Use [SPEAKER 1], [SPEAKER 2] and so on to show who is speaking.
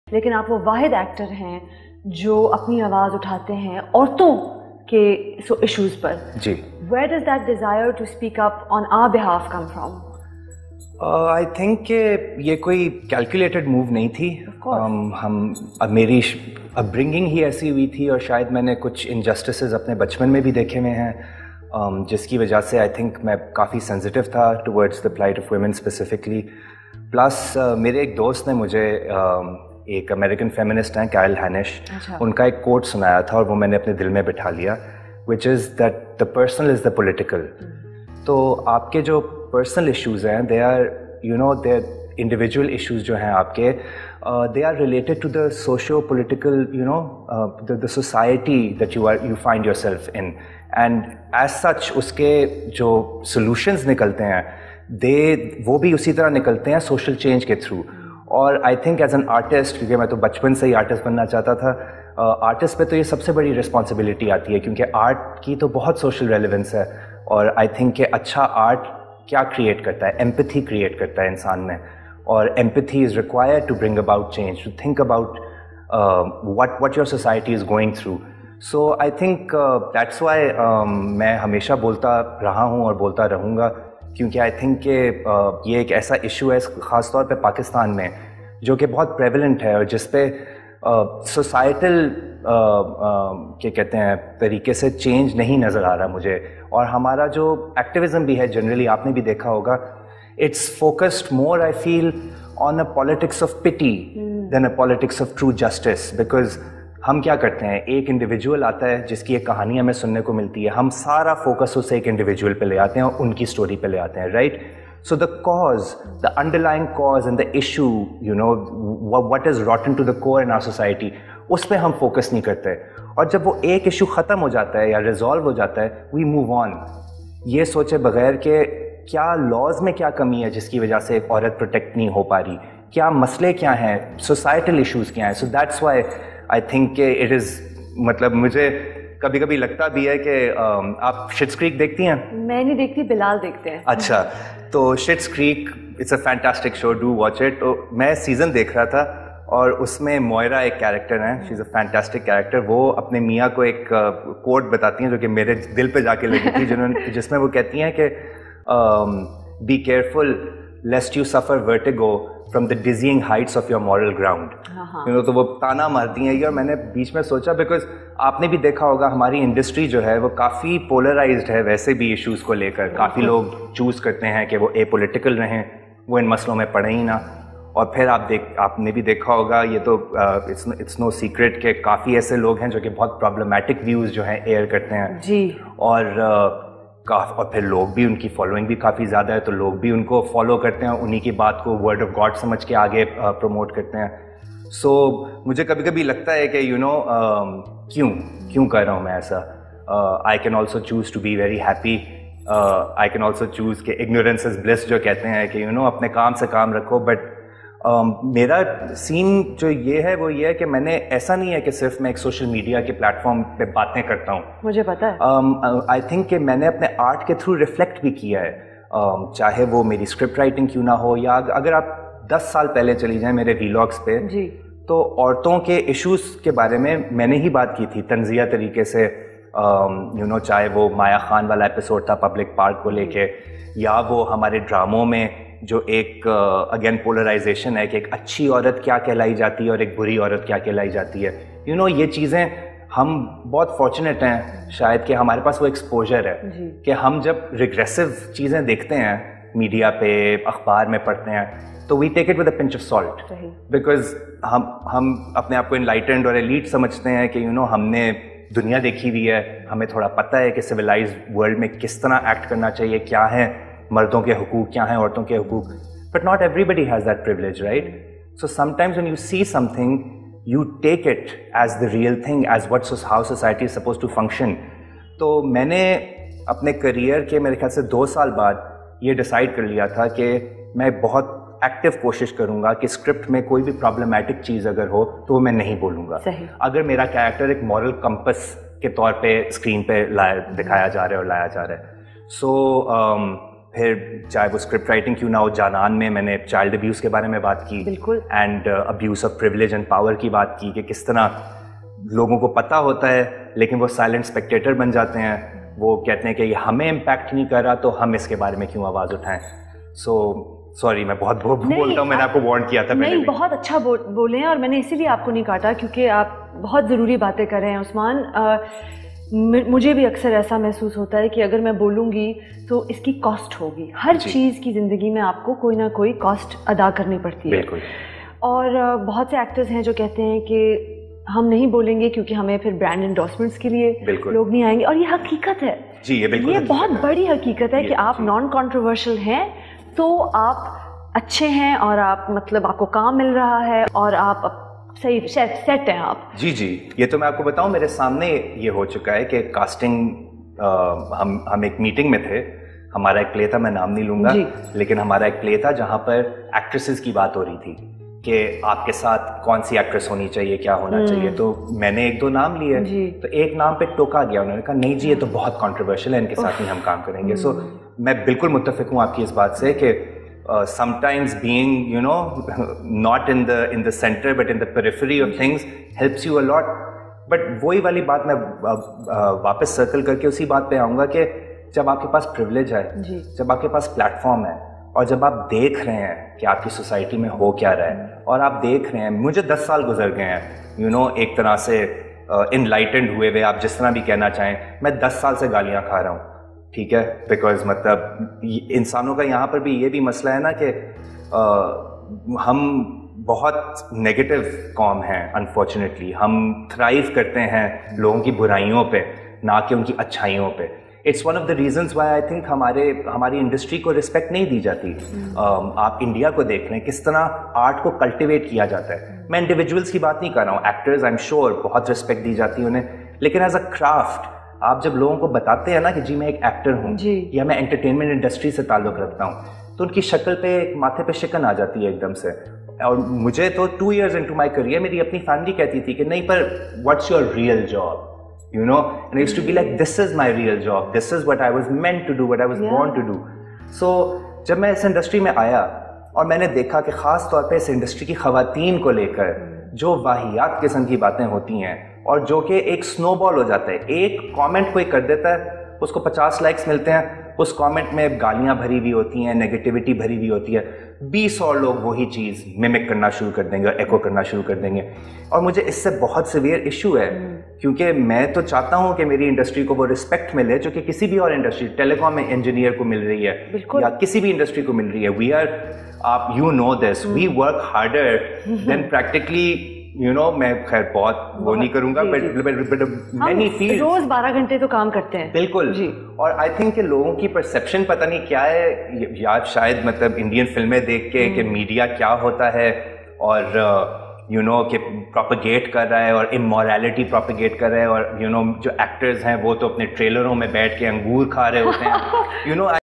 [SPEAKER 1] لیکن آپ وہ واحد ایکٹر ہیں جو اپنی آواز اٹھاتے ہیں عورتوں کے ایشوز پر.
[SPEAKER 2] جی.
[SPEAKER 1] Where does that desire to speak up on our behalf come from?
[SPEAKER 2] I think کہ یہ کوئی کیلکولیٹڈ موو نہیں تھی. میری اپبرنگنگ ہی ایسی ہوئی تھی اور شاید میں نے کچھ انجسٹسز اپنے بچپن میں بھی دیکھے ہوئے ہیں جس کی وجہ سے آئی تھنک میں کافی سینسٹیو تھا towards the plight of women specifically. Plus میرے ایک دوست نے مجھے ایک امریکن فیمنسٹ ہیں کائل ہینش, ان کا ایک کوٹ سنایا تھا اور وہ میں نے اپنے دل میں بٹھا لیا, which is that the personal is the political. تو آپ کے جو پرسنل ایشوز ہیں they are they individual issues جو ہیں آپ کے they are related to the socio political the society that you find yourself in, and as such اس کے جو سولوشنز نکلتے ہیں وہ بھی اسی طرح نکلتے ہیں سوشل چینج کے تھرو. اور I think as an artist, کیونکہ میں تو بچپن سے ہی آرٹسٹ بننا چاہتا تھا, آرٹسٹ پہ تو یہ سب سے بڑی رسپانسبلٹی آتی ہے کیونکہ آرٹ کی تو بہت سوشل ریلیونس ہے. اور آئی تھنک کہ اچھا آرٹ کیا کریٹ کرتا ہے, ایمپتھی کریٹ کرتا ہے انسان میں, اور empathy is required to bring about change, to think about what your society is going through. So I think that's why میں ہمیشہ بولتا رہا ہوں اور بولتا رہوں گا, کیونکہ آئی تھنک کہ یہ ایک ایسا ایشو ہے خاص طور پہ پاکستان میں جو کہ بہت پریولنٹ ہے اور جس پہ سوسائٹل کیا کہتے ہیں طریقے سے چینج نہیں نظر آ رہا مجھے. اور ہمارا جو ایکٹیویزم بھی ہے جنرلی آپ نے بھی دیکھا ہوگا, it's focused more I feel on a politics of pity than a politics of true justice. Because ہم کیا کرتے ہیں, ایک انڈیویجول آتا ہے جس کی ایک کہانی ہمیں سننے کو ملتی ہے, ہم سارا فوکس اسے ایک انڈیویجول پہ لے آتے ہیں اور ان کی اسٹوری پہ لے آتے ہیں, right. So the cause, the underlying cause and the issue, what is rotten to the core in our society, اس پہ ہم فوکس نہیں کرتے. اور جب وہ ایک ایشو ختم ہو جاتا ہے یا ریزالو ہو جاتا ہے, we move on, یہ سوچے بغیر کہ کیا لاز میں کیا کمی ہے جس کی وجہ سے ایک عورت پروٹیکٹ نہیں ہو پا رہی, کیا مسئلے کیا ہیں, سوسائٹل ایشوز کیا ہیں. So that's why I think کہ it is, مطلب مجھے کبھی کبھی لگتا بھی ہے کہ آپ شٹس کریک دیکھتی ہیں؟
[SPEAKER 1] میں نہیں دیکھتی, بلال دیکھتے ہیں.
[SPEAKER 2] اچھا, تو Schitt's Creek it's a fantastic show, do watch it. میں سیزن دیکھ رہا تھا اور اس میں موئرا ایک کیریکٹر ہیں, شی از اے فینٹاسٹک کیریکٹر. وہ اپنے میاں کو ایک کوٹ بتاتی ہیں جو کہ میرے دل پہ جا کے لگی تھی, جس میں وہ کہتی ہیں کہ be careful lest you suffer vertigo from the dizzying heights of your moral ground. تو وہ تانا مارتی ہیں یہ, اور میں نے بیچ میں سوچا بیکاز آپ نے بھی دیکھا ہوگا ہماری انڈسٹری جو ہے وہ کافی پولرائزڈ ہے ویسے بھی ایشوز کو لے کر. کافی لوگ چوز کرتے ہیں کہ وہ اے پولیٹیکل رہیں, وہ ان مسئلوں میں پڑھیں ہی نہ. اور پھر آپ نے بھی دیکھا ہوگا, یہ تو اٹس نو سیکرٹ کہ کافی ایسے لوگ ہیں جو کہ بہت پرابلمٹک ویوز جو ہیں ایئر کرتے ہیں
[SPEAKER 1] جی.
[SPEAKER 2] اور پھر لوگ بھی, ان کی فالوئنگ بھی کافی زیادہ ہے, تو لوگ بھی ان کو فالو کرتے ہیں, انہی کی بات کو ورڈ آف گاڈ سمجھ کے آگے پروموٹ کرتے ہیں. سو مجھے کبھی کبھی لگتا ہے کہ کیوں کر رہا ہوں میں ایسا. I can also choose to be very happy, I can also choose کہ اگنورینس از بلس جو کہتے ہیں کہ اپنے کام سے کام رکھو. بٹ میرا سین جو یہ ہے وہ یہ ہے کہ میں نے ایسا نہیں ہے کہ صرف میں ایک سوشل میڈیا کے پلیٹ فارم پہ باتیں کرتا ہوں,
[SPEAKER 1] مجھے پتا ہے.
[SPEAKER 2] آئی تھنک کہ میں نے اپنے آرٹ کے تھرو ریفلیکٹ بھی کیا ہے, چاہے وہ میری اسکرپٹ رائٹنگ کیوں نہ ہو, یا اگر آپ 10 سال پہلے چلی جائیں میرے ویلاگس پہ
[SPEAKER 1] جی,
[SPEAKER 2] تو عورتوں کے ایشوز کے بارے میں نے ہی بات کی تھی طنزیہ طریقے سے. چاہے وہ مایا خان والا ایپیسوڈ تھا پبلک پارک کو لے کے, یا وہ ہمارے ڈراموں میں جو ایک اگین پولرائزیشن ہے کہ ایک اچھی عورت کیا کہلائی جاتی ہے اور ایک بری عورت کیا کہلائی جاتی ہے. یہ چیزیں ہم بہت فارچونیٹ ہیں شاید کہ ہمارے پاس وہ ایکسپوجر ہے کہ ہم جب ریگریسو چیزیں دیکھتے ہیں میڈیا پہ, اخبار میں پڑھتے ہیں, تو we take it with a pinch of salt, because ہم اپنے آپ کو انلائٹنڈ اور ایلیٹ سمجھتے ہیں کہ ہم نے دنیا دیکھی ہوئی ہے, ہمیں تھوڑا پتہ ہے کہ سویلائزڈ ورلڈ میں کس طرح ایکٹ کرنا چاہیے, کیا ہیں مردوں کے حقوق, کیا ہیں عورتوں کے حقوق. But not everybody has that privilege, right. So sometimes when you see something you take it as the real thing, as how society is supposed to function. تو میں نے اپنے کریئر کے میرے خیال سے 2 سال بعد یہ ڈیسائیڈ کر لیا تھا کہ میں بہت ایکٹیو کوشش کروں گا کہ اسکرپٹ میں کوئی بھی پرابلمٹک چیز اگر ہو تو وہ میں نہیں بولوں گا. اگر میرا کیریکٹر ایک مورل کمپس کے طور پہ اسکرین پہ دکھایا جا رہا ہے اور لایا جا رہا ہے. سو پھر چاہے وہ اسکرپٹ رائٹنگ کیوں نہ ہو, جانان میں میں نے چائلڈ ابیوز کے بارے میں بات کی,
[SPEAKER 1] بالکل,
[SPEAKER 2] and abuse of privilege and power کی بات کی کہ کس طرح لوگوں کو پتہ ہوتا ہے لیکن وہ سائلنٹ اسپیکٹیٹر بن جاتے ہیں, وہ کہتے ہیں کہ یہ ہمیں امپیکٹ نہیں کر رہا تو ہم اس کے بارے میں کیوں آواز اٹھائیں. سو سوری میں بہت بولتا ہوں, میں نے آپ کو وارن کیا تھا پہلے.
[SPEAKER 1] نہیں, بہت اچھا بولے ہیں, اور میں نے اسی لیے آپ کو نہیں کاٹا کیونکہ آپ بہت ضروری باتیں کر رہے ہیں عثمان. مجھے بھی اکثر ایسا محسوس ہوتا ہے کہ اگر میں بولوں گی تو اس کی کاسٹ ہوگی. ہر چیز کی زندگی میں آپ کو کوئی نہ کوئی کاسٹ ادا کرنی پڑتی ہے.
[SPEAKER 2] بالکل.
[SPEAKER 1] اور بہت سے ایکٹرز ہیں جو کہتے ہیں کہ ہم نہیں بولیں گے کیونکہ ہمیں پھر برانڈ انڈورسمنٹس کے لیے لوگ نہیں آئیں گے, اور یہ حقیقت ہے.
[SPEAKER 2] جی, یہ
[SPEAKER 1] بہت بڑی حقیقت ہے کہ آپ نان کنٹروورشل ہیں تو آپ اچھے ہیں, اور آپ مطلب آپ کو کام مل رہا ہے اور آپ صحیح سیٹ ہیں آپ.
[SPEAKER 2] جی, یہ تو میں آپ کو بتاؤں, میرے سامنے یہ ہو چکا ہے کہ کاسٹنگ, ہم ایک میٹنگ میں تھے, ہمارا ایک پلے تھا, میں نام نہیں لوں گا, لیکن ہمارا ایک پلے تھا جہاں پر ایکٹریسز کی بات ہو رہی تھی کہ آپ کے ساتھ کون سی ایکٹریس ہونی چاہیے, کیا ہونا چاہیے. تو میں نے 1-2 نام لیے, تو ایک نام پہ ٹوکا گیا, انہوں نے کہا نہیں جی یہ تو بہت کنٹروورشل ہے, ان کے ساتھ نہیں ہم کام کریں گے. سو میں بالکل متفق ہوں آپ کی اس بات سے کہ sometimes being not in the center but in the periphery of things helps you a lot. But وہی والی بات میں واپس سرکل کر کے اسی بات پہ آؤں گا کہ جب آپ کے پاس پریولیج ہے, جب آپ کے پاس پلیٹ فارم ہے, اور جب آپ دیکھ رہے ہیں کہ آپ کی سوسائٹی میں ہو کیا رہا ہے, اور آپ دیکھ رہے ہیں, مجھے 10 سال گزر گئے ہیں ایک طرح سے انلائٹنڈ ہوئے ہوئے, آپ جس طرح بھی کہنا چاہیں, میں 10 سال سے گالیاں کھا رہا ہوں, ٹھیک ہے, بیکاز مطلب انسانوں کا یہاں پر بھی یہ بھی مسئلہ ہے نا کہ ہم بہت نیگیٹو قوم ہیں. انفارچونیٹلی ہم تھرائیو کرتے ہیں لوگوں کی برائیوں پہ, نہ کہ ان کی اچھائیوں پہ. It's one of the reasons why I think ہماری انڈسٹری کو رسپیکٹ نہیں دی جاتی. آپ انڈیا کو دیکھ لیں کس طرح آرٹ کو کلٹیویٹ کیا جاتا ہے. میں انڈیویجولس کی بات نہیں کر رہا ہوں, ایکٹرز آئی ایم شیور بہت رسپیکٹ دی جاتی ہے انہیں, لیکن ایز اے کرافٹ آپ جب لوگوں کو بتاتے ہیں نا کہ جی میں ایک ایکٹر ہوں, یا میں انٹرٹینمنٹ انڈسٹری سے تعلق رکھتا ہوں, تو ان کی شکل پہ ماتھے پہ شکن آ جاتی ہے ایک دم سے. اور مجھے تو 2 years into my career میری اپنی فیملی کہتی تھی کہ نہیں پر what's your real job, and I used to be like this is my real job, this is what I was meant to do, what I was born to do. So جب میں اس industry میں آیا اور میں نے دیکھا کہ خاص طور پہ اس انڈسٹری کی خواتین کو لے کر جو واہیات قسم کی باتیں ہوتی ہیں, اور جو کہ ایک سنو بال ہو جاتا ہے, ایک کامنٹ کوئی کر دیتا ہے, اس کو 50 لائکس ملتے ہیں, اس کامنٹ میں گالیاں بھری ہوئی ہوتی ہیں, نیگیٹیوٹی بھری ہوئی ہوتی ہے, 20 اور لوگ وہی چیز ممک کرنا شروع کر دیں گے, ایکو کرنا شروع کر دیں گے. اور مجھے اس سے بہت سیویئر ایشو ہے, کیونکہ میں تو چاہتا ہوں کہ میری انڈسٹری کو وہ رسپیکٹ ملے جو کہ کسی بھی اور انڈسٹری, ٹیلی کام انجینئر کو مل رہی ہے, یا کسی بھی انڈسٹری کو مل رہی ہے. وی آر, آپ this, we work harder than practically میں خیر بہت وہ نہیں کروں گا,
[SPEAKER 1] روز 12 گھنٹے تو کام کرتے ہیں.
[SPEAKER 2] بالکل. اور آئی تھنک کہ لوگوں کی پرسیپشن پتہ نہیں کیا ہے, یا شاید مطلب انڈین فلمیں دیکھ کے کہ میڈیا کیا ہوتا ہے, اور کہ پروپیگیٹ کر رہا ہے, اور امورالٹی پروپیگیٹ کر رہا ہے, اور جو ایکٹرز ہیں وہ تو اپنے ٹریلروں میں بیٹھ کے انگور کھا رہے ہوتے ہیں.